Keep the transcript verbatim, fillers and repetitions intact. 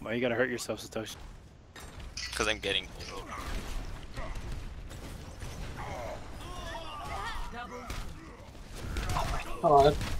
Why you gotta hurt yourself, Satoshi? Because I'm getting pulled. Oh,